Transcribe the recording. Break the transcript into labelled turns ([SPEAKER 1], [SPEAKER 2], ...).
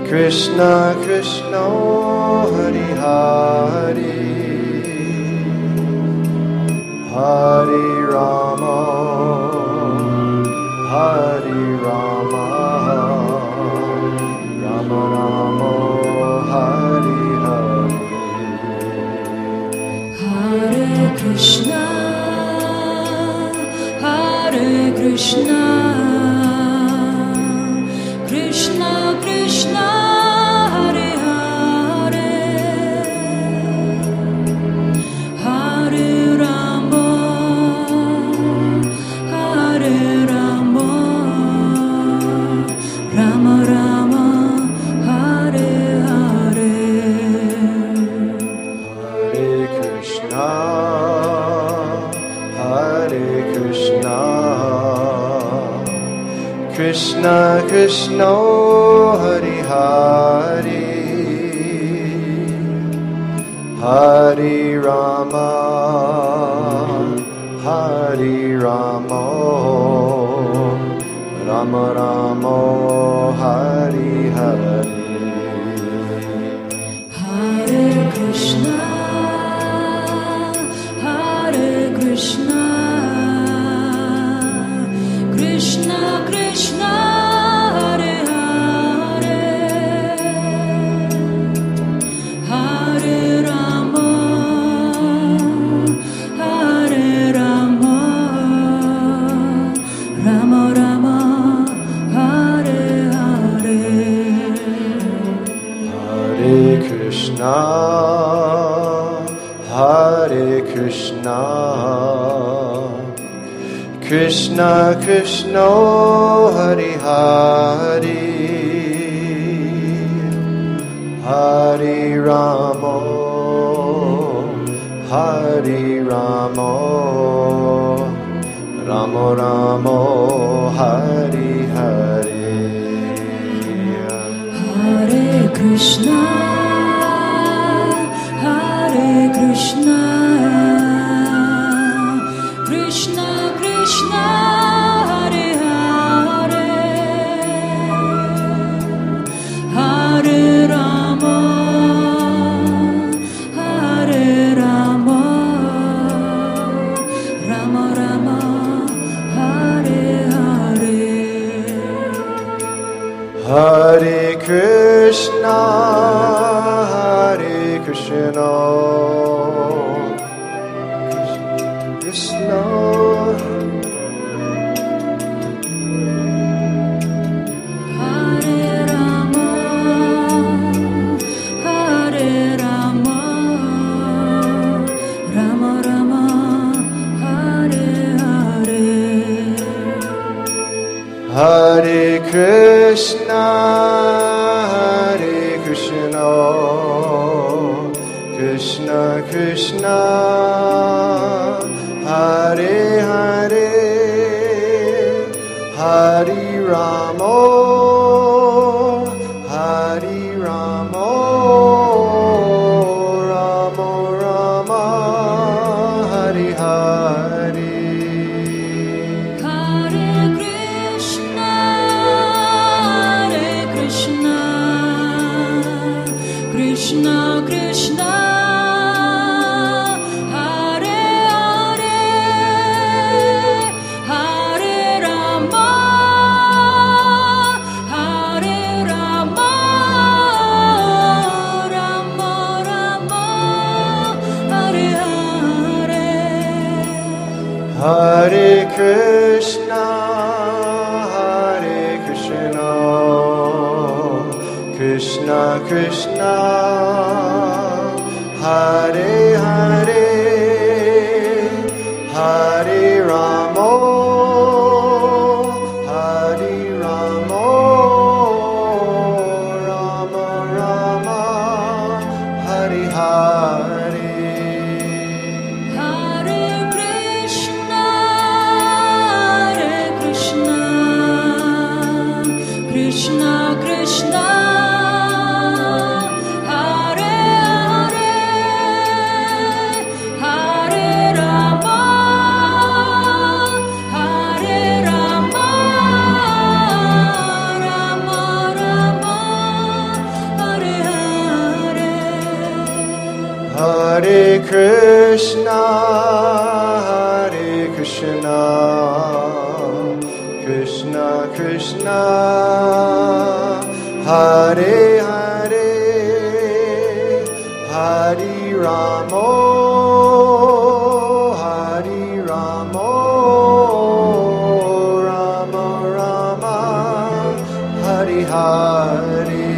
[SPEAKER 1] Krishna Krishna Hari Hari Hari Rama Hari Rama Rama Rama Hari Hari
[SPEAKER 2] Hare Krishna Hare Krishna Krishna Krishna Hare Hare Hare Rama Hare Rama Rama Rama Hare Hare
[SPEAKER 1] Hare Krishna Hare Krishna Krishna Krishna Hari Hari Hari Rama Hari Rama Rama Rama Hari Hari
[SPEAKER 2] Hare Krishna Hare Krishna Krishna Krishna Hare Hare Hare Rama Hare Rama Rama Rama Hare Hare
[SPEAKER 1] Hare Krishna Hare Krishna Krishna Krishna Hari Hari Hari Rama Hari Rama Rama Rama Hari Hari
[SPEAKER 2] Hare Krishna Hare Krishna Krishna Krishna Hare Hare Hare Rama Hare Rama Rama Rama Hare Hare
[SPEAKER 1] Hare Krishna Hare Krishna Krishna
[SPEAKER 2] Hare Rama Hare Rama Rama Rama Hare Hare
[SPEAKER 1] Hare Krishna Hare Krishna Krishna Krishna Hare Hare Hari Rama Hari Rama Rama Rama Hari Hari
[SPEAKER 2] Hare Krishna Krishna Krishna Hare Hare Hare Rama Hare Rama Rama Rama Hare Hare
[SPEAKER 1] Hare Krishna Krishna Krishna Hare Hare Hare Rama Hare Rama Rama Rama Hare Hare
[SPEAKER 2] Hare Krishna Krishna Krishna Hare Hare
[SPEAKER 1] Hare Krishna, Krishna Krishna, Hare Hare, Hare Ramo, Rama Rama, Hare Hare.